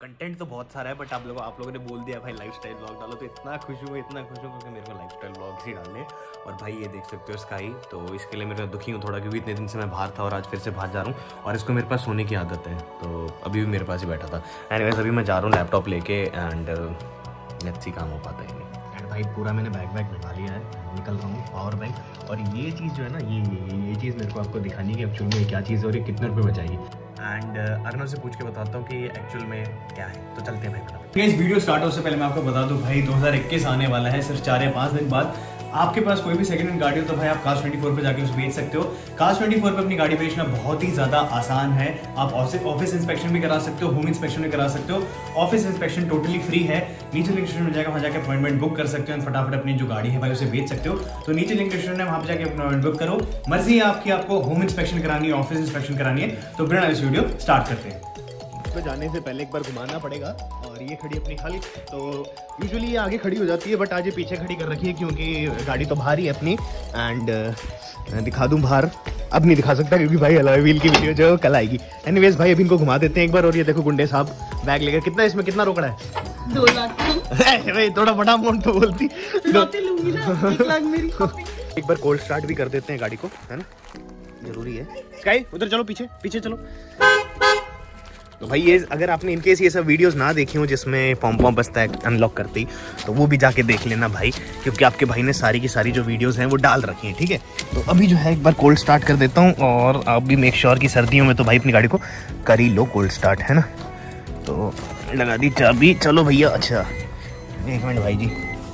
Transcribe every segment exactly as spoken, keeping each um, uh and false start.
Content तो बहुत सारा है बट आप लोगों आप लोगों ने बोल दिया भाई लाइफस्टाइल ब्लॉग डालो, तो इतना खुश हूँ इतना खुश हूँ क्योंकि मेरे को लाइफस्टाइल ब्लॉग ही डालने। और भाई ये देख सकते हो स्काई, तो इसके लिए मैं दुखी हूँ थोड़ा क्योंकि इतने दिन से मैं बाहर था और आज फिर से बाहर जा रहा हूँ और इसको मेरे पास सोने की आदत है, तो अभी भी मेरे पास ही बैठा था। एनीवेज अभी मैं जा रहा हूँ लैपटॉप लेके एंड लेट्स सी काम हो पाता है नहीं। एंड भाई पूरा मैंने बैग वैग लगा लिया है, निकल रहा हूँ पावर बैंक। और ये चीज़ जो है ना ये ये ये चीज़ मेरे को आपको दिखानी है कि एक्चुअल में क्या चीज़ है और ये कितने रुपये बचाएगी। एंड अर्नव से पूछ के बताता हूँ कि एक्चुअल में क्या है, तो चलते हैं भाई। इस वीडियो स्टार्ट होने से पहले मैं आपको बता दूँ भाई दो हज़ार इक्कीस आने वाला है, सिर्फ चार या पाँच दिन बाद। आपके पास कोई भी सेकंड हैंड गाड़ी हो तो भाई आप कार्स ट्वेंटी फोर पे जाके उसे बेच सकते हो। कार्स ट्वेंटी फोर पे अपनी गाड़ी बेचना बहुत ही ज़्यादा आसान है। आप ऑफिस इंस्पेक्शन भी करा सकते हो, होम इंस्पेक्शन भी करा सकते हो। ऑफिस इंस्पेक्शन टोटली फ्री है, नीचे लिंक डिस्क्रिप्शन में जाकर वहाँ जाकर अपॉइंटमेंट बुक कर सकते हो, फटाफट अपनी जो गाड़ी है भाई उसे बेच सकते हो। तो नीचे लिंक डिस्क्रिप्शन है, वहाँ पे जाकर अपॉइंटमेंट बुक करो। मर्जी है आपकी, आपको होम इंस्पेक्शन करानी है, ऑफिस इंस्पेक्शन करानी है। तो बिना इस वीडियो स्टार्ट करते हैं। पे जाने से पहले एक बार घुमाना पड़ेगा। और ये खड़ी अपनी हल्क, तो यूजुअली ये आगे खड़ी हो जाती है बट आज ये पीछे खड़ी कर रखी है क्योंकि गाड़ी तो बाहर ही है अपनी। एंड uh, दिखा दूं बाहर, अब नहीं दिखा सकता क्योंकि भाई अलॉय व्हील की वीडियो जो कल आएगी। एनीवेज भाई अभी इनको घुमा देते हैं एक बार। और ये देखो गुंडे साहब बैग लेकर, कितना इसमें कितना रोकड़ा है? दो लाख भाई थोड़ा बड़ा अमाउंट तो बोलती लूंगी ना, एक लाख मेरी। एक बार कोल्ड स्टार्ट भी कर देते हैं गाड़ी को, है ना, जरूरी है। स्काई उधर चलो, पीछे पीछे चलो। तो भाई ये अगर आपने इनकेस ये सब वीडियोस ना देखी हो जिसमें पॉम पॉम बजता है अनलॉक करते ही, तो वो भी जाके देख लेना भाई, क्योंकि आपके भाई ने सारी की सारी जो वीडियोस हैं वो डाल रखी हैं, ठीक है। तो अभी जो है एक बार कोल्ड स्टार्ट कर देता हूँ और आप भी मेक श्योर की सर्दियों में तो भाई अपनी गाड़ी को कर ही लो कोल्ड स्टार्ट, है ना। तो लगा दी चाबी, चलो भैया। अच्छा एक मिनट भाई जी।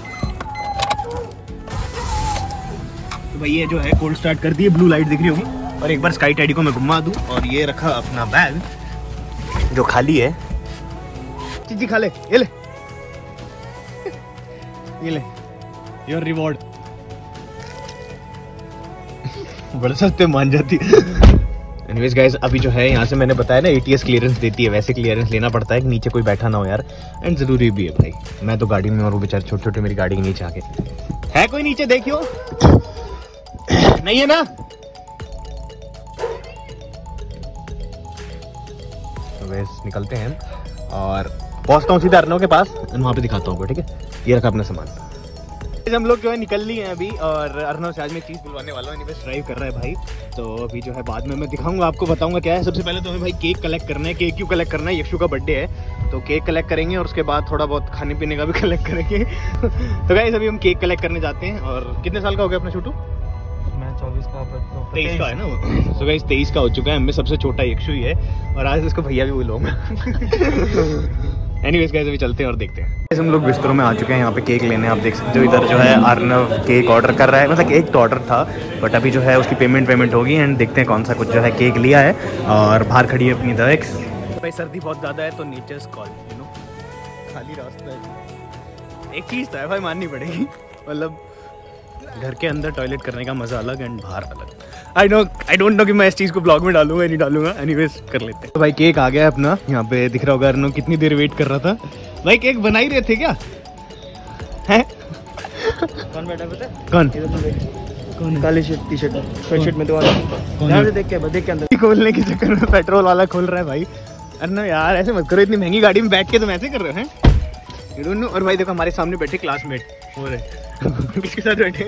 तो भाई ये जो है कोल्ड स्टार्ट कर दिए, ब्लू लाइट दिख रही होगी। और एक बार स्काई टैडी को मैं घुमा दूँ और ये रखा अपना बैग जो खाली है। चीजी खा ले, ये ले ये ले योर रिवॉर्ड। बड़े सस्ते मान जाती। एनीवेज गाइस अभी जो है यहाँ से मैंने बताया ना एटीएस क्लियरेंस देती है, वैसे क्लियरेंस लेना पड़ता है कि नीचे कोई बैठा ना हो यार। एंड जरूरी भी है भाई, मैं तो गाड़ी में और वो बेचारे छोटे छोटे मेरी गाड़ी के नीचे आके है। कोई नीचे देखियो नहीं है ना। वैसे निकलते हैं और पहुंचता हूँ सीधा अर्नव के पास, वहाँ पे दिखाता हूँ, ठीक है। ये रखा अपना सामान। हम लोग जो है निकल लिए हैं अभी और अर्नव से आज मैं चीज़ बुलवाने वाला हूँ। एनीवेज ड्राइव कर रहा है भाई, तो अभी जो है बाद में मैं दिखाऊंगा आपको, बताऊंगा क्या है। सबसे पहले तो हमें भाई केक कलेक्ट करना है। केक क्यों कलेक्ट करना है? यशु का बर्थडे है तो केक कलेक्ट करेंगे और उसके बाद थोड़ा बहुत खाने पीने का भी कलेक्ट करेंगे। तो गाइस अभी हम केक कलेक्ट करने जाते हैं। और कितने साल का हो गया अपना छोटू? चौबीस का तेईस का है ना वो। सो गाइस तेईस का हो चुका है, हमें सबसे छोटा यक्षु ही है और आज इसको भैया भी बोलूंगा। एनीवेज गाइस अभी चलते हैं और देखते हैं। हम लोग बिस्तरों में आ चुके हैं, यहाँ पे केक लेने। आप देख सकते हो इधर जो है अर्नव केक ऑर्डर कर रहा है, मतलब केक तो ऑर्डर था बट अभी जो है उसकी पेमेंट पेमेंट होगी। एंड देखते हैं कौन सा कुछ जो है केक लिया है। और बाहर खड़ी है अपनी दवेक्स। भाई सर्दी बहुत ज़्यादा है तो नेचर्स कॉल, यू नो, खाली रास्ता है। एक चीज़ तो है भाई माननी पड़ेगी, मतलब घर के अंदर टॉयलेट करने का मजा अलग एंड बाहर अलग। I know I don't know कि मैं इस चीज़ को ब्लॉग में डालूंगा नहीं डालूंगा। एनीवेज कर लेते हैं। तो भाई केक आ गया है अपना, यहाँ पे दिख रहा होगा अर्नव कितनी देर वेट कर रहा था। भाई केक बना ही रहे थे क्या? हैं? कौन बैठा पता? कौन कौन? काली shirt T shirt sweatshirt में तो ध्यान से देख के देख के अंदर खोलने के चक्कर में पेट्रोल वाला खोल रहा है भाई। अर्नव यार ऐसे मत करो, इतनी महंगी गाड़ी में बैठ के तुम ऐसे कर रहे हो हैं। और भाई देखो हमारे सामने बैठे क्लासमेट हो रहे किसके साथ बैठे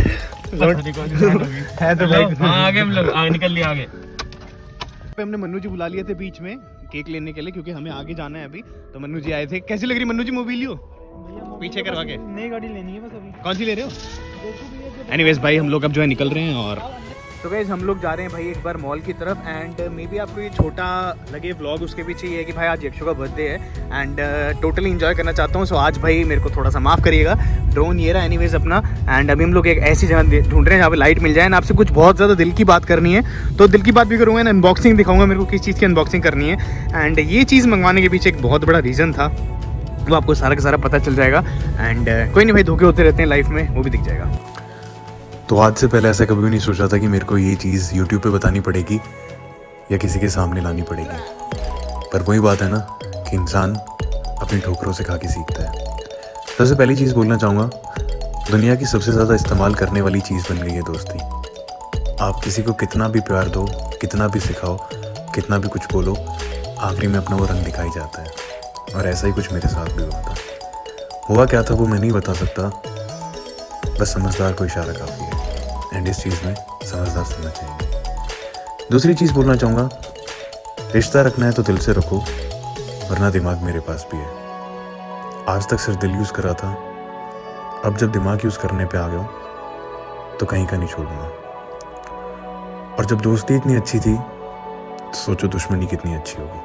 है तो भाई हाँ, आगे हम लोग आगे निकल लिए। आगे हमने मन्नू जी बुला लिए थे बीच में केक लेने के लिए क्योंकि हमें आगे जाना है अभी। तो मन्नू जी आए थे। कैसी लग रही मन्नू जी मूवी लियो पीछे करवा के? नई गाड़ी लेनी है बस अभी। कौन सी ले रहे हो? एनीवेज भाई हम लोग अब जो है निकल रहे हैं। और तो गाइस हम लोग जा रहे हैं भाई एक बार मॉल की तरफ। एंड मे बी आपको ये छोटा लगे व्लॉग, उसके पीछे ये है कि भाई आज यक्षु का बर्थडे है एंड टोटली एंजॉय करना चाहता हूँ। सो आज भाई मेरे को थोड़ा सा माफ़ करिएगा। ड्रोन ये रहा एनीवेज अपना। एंड अभी हम लोग एक ऐसी जगह ढूंढ रहे हैं जहाँ पे लाइट मिल जाए। आपसे कुछ बहुत ज़्यादा दिल की बात करनी है तो दिल की बात भी करूँगा। अनबॉक्सिंग दिखाऊंगा मेरे को किस चीज़ की अनबॉक्सिंग करनी है। एंड ये चीज़ मंगवाने के पीछे एक बहुत बड़ा रीज़न था, वो आपको सारा का सारा पता चल जाएगा। एंड कोई नहीं भाई, धोखे होते रहते हैं लाइफ में, वो भी दिख जाएगा। तो आज से पहले ऐसा कभी भी नहीं सोचा था कि मेरे को ये चीज़ यूट्यूब पे बतानी पड़ेगी या किसी के सामने लानी पड़ेगी। पर वही बात है ना कि इंसान अपनी ठोकरों से खा के सीखता है। सबसे पहली चीज़ बोलना चाहूँगा, दुनिया की सबसे ज़्यादा इस्तेमाल करने वाली चीज़ बन गई है दोस्ती। आप किसी को कितना भी प्यार दो, कितना भी सिखाओ, कितना भी कुछ बोलो, आखिरी में अपना वो रंग दिखाई जाता है। और ऐसा ही कुछ मेरे साथ भी हुआ था। हुआ क्या था वो मैं नहीं बता सकता, बस समझदार को इशारा काफ़ी है एंड इस चीज़ में समझदार सुनना चाहिए। दूसरी चीज़ बोलना चाहूँगा, रिश्ता रखना है तो दिल से रखो, वरना दिमाग मेरे पास भी है। आज तक सिर्फ दिल यूज़ करा था, अब जब दिमाग यूज़ करने पे आ गया तो कहीं का नहीं छोड़ूंगा। और जब दोस्ती इतनी अच्छी थी तो सोचो दुश्मनी कितनी अच्छी होगी।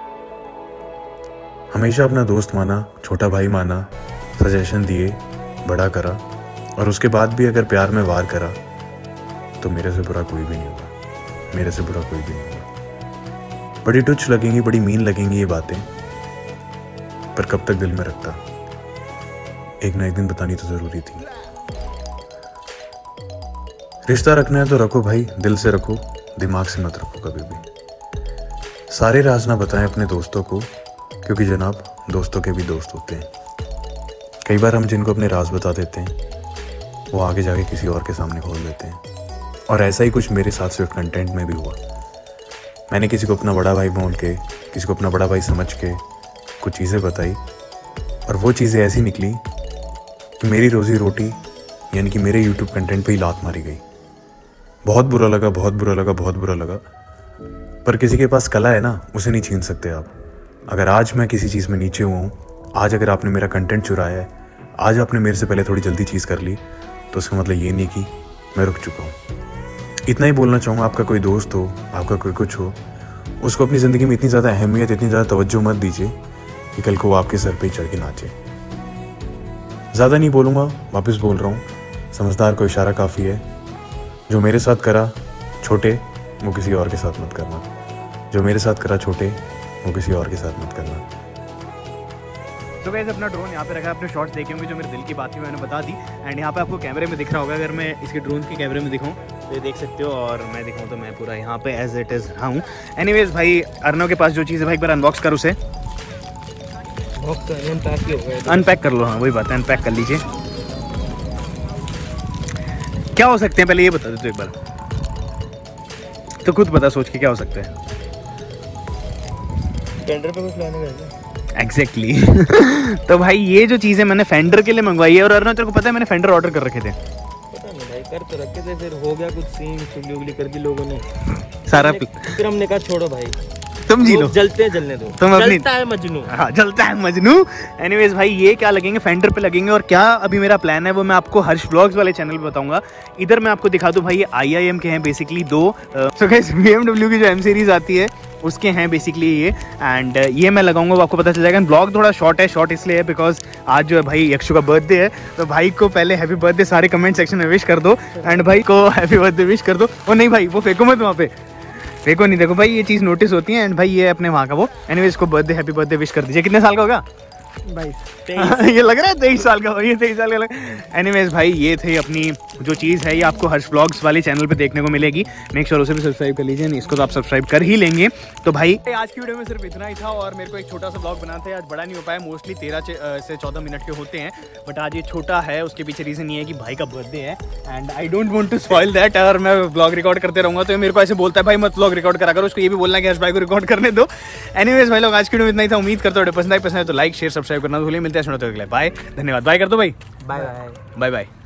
हमेशा अपना दोस्त माना, छोटा भाई माना, सजेशन दिए, बड़ा करा, और उसके बाद भी अगर प्यार में वार करा तो मेरे से बुरा कोई भी नहीं होगा, मेरे से बुरा कोई भी नहीं होगा। बड़ी टुच लगेंगी, बड़ी मीन लगेंगी ये बातें, पर कब तक दिल में रखता, एक ना एक दिन बतानी तो ज़रूरी थी। रिश्ता रखना है तो रखो भाई, दिल से रखो, दिमाग से मत रखो कभी भी। सारे राज ना बताएं अपने दोस्तों को, क्योंकि जनाब दोस्तों के भी दोस्त होते हैं। कई बार हम जिनको अपने राज बता देते हैं वो आगे जाके किसी और के सामने खोल देते हैं, और ऐसा ही कुछ मेरे साथ सिर्फ कंटेंट में भी हुआ। मैंने किसी को अपना बड़ा भाई बोल के, किसी को अपना बड़ा भाई समझ के कुछ चीज़ें बताई, और वो चीज़ें ऐसी निकली कि मेरी रोज़ी रोटी यानी कि मेरे यूट्यूब कंटेंट पे ही लात मारी गई। बहुत बुरा लगा, बहुत बुरा लगा, बहुत बुरा लगा। पर किसी के पास कला है ना, उसे नहीं छीन सकते आप। अगर आज मैं किसी चीज़ में नीचे हुआ हूँ, आज अगर आपने मेरा कंटेंट चुराया है, आज आपने मेरे से पहले थोड़ी जल्दी चीज़ कर ली, तो उसका मतलब ये नहीं कि मैं रुक चुका हूँ। इतना ही बोलना चाहूँगा, आपका कोई दोस्त हो, आपका कोई कुछ हो, उसको अपनी ज़िंदगी में इतनी ज़्यादा अहमियत, इतनी ज़्यादा तवज्जो मत दीजिए कि कल को वो आपके सर पे ही चढ़ के नाचे। ज़्यादा नहीं बोलूँगा, वापस बोल रहा हूँ, समझदार को इशारा काफ़ी है। जो मेरे साथ करा छोटे, वो किसी और के साथ मत करना। जो मेरे साथ करा छोटे, वो किसी और के साथ मत करना। तो गाइस अपना ड्रोन यहाँ पे रखा है, अपने शॉट्स देखे होंगे जो मेरे दिल की बात थी मैंने बता दी। एंड यहाँ पे आपको कैमरे में दिख रहा होगा, अगर मैं इसके ड्रोन के कैमरे में दिखाऊँ तो ये देख सकते हो, और मैं दिखाऊँ तो मैं पूरा यहाँ पे एज इट इज़ रहा हूँ। एनीवेज भाई, अर्नव के पास जो चीज़ है भाई एक बार अनबॉक्स कर, उसे अनपैक कर लो। हाँ वही बात है, अनपैक कर लीजिए। क्या हो सकते हैं पहले ये बता दो तो एक बार, तो खुद बता सोच के क्या हो सकता है। फेंडर पे कुछ लाने का एग्जैक्टली तो भाई ये जो चीज़ है मैंने फेंडर के लिए मंगवाई है, और अर्नव तेरे को पता है मैंने फेंडर ऑर्डर कर रखे थे। पता नहीं भाई, कर तो रखे थे, फिर हो गया कुछ सीन, चुगली उगली कर दी लोगों ने सारा, फिर हमने कहा छोड़ो भाई, तुम जी लो, जलते हैं जलने दो, तुम अपनी, जलता है मजनू। हाँ जलता है मजनू। एनीवेज भाई ये क्या लगेंगे, फेंडर पे लगेंगे, और क्या अभी मेरा प्लान है वो मैं आपको हर्ष व्लॉग्स वाले चैनल पे बताऊंगा। इधर मैं आपको दिखा दूं भाई, ये आई आई एम के हैं बेसिकली दो। So guys B M W की जो एम सीरीज आती है उसके हैं बेसिकली ये, एंड ये मैं लगाऊंगा, वो आपको पता चल जाएगा। ब्लॉग थोड़ा शॉर्ट है, शॉर्ट इसलिए है बिकॉज आज जो है भाई यक्षु का बर्थडे है, तो भाई को पहले हैप्पी बर्थडे सारे कमेंट सेक्शन में विश कर दो, एंड भाई को हैप्पी बर्थडे विश कर दो। और नहीं भाई वो फेंको मत वहाँ पे, फेंको नहीं, देखो भाई ये चीज़ नोटिस होती है। एंड भाई ये अपने वहाँ का वो, एनीवेज इसको बर्थडे हैप्पी बर्थडे विश कर दीजिए। कितने साल का होगा भाई? ये लग रहा है तेईस साल का, ये तेईस साल का लग। एनीवेज भाई ये थी अपनी जो चीज़ है, ये आपको हर्ष व्लॉग्स वाले चैनल पे देखने को मिलेगी। मेक श्योर उसे भी सब्सक्राइब कर लीजिए, इसको तो आप सब्सक्राइब कर ही लेंगे। तो भाई आज की वीडियो में सिर्फ इतना ही था, और मेरे को एक छोटा सा ब्लॉग बनाना था, आज बड़ा नहीं हो पाया, मोस्टली तेरह से चौदह मिनट के होते हैं, बट आज ये छोटा है। उसके पीछे रीज़न ये है कि भाई का बर्थडे है, and I don't want to spoil that. अगर मैं ब्लॉग रिकॉर्ड करते रहूँगा तो मेरे को ऐसे बोलता है भाई मत ब्लॉग रिकॉर्ड करा करो, उसको ये भी बोलना है कि हर्ष भाई को रिकॉर्ड करने दो। एनीवेज भाई लोग आज की वीडियो में इतना ही था, उम्मीद करते हो पसंद आई, पसंद है तो लाइक शेयर सब्सक्राइब करना भूलिए। मिलते हैं सुनते हुए, बाय, धन्यवाद, बाय कर दो भाई, बाय बाय बाय बाय।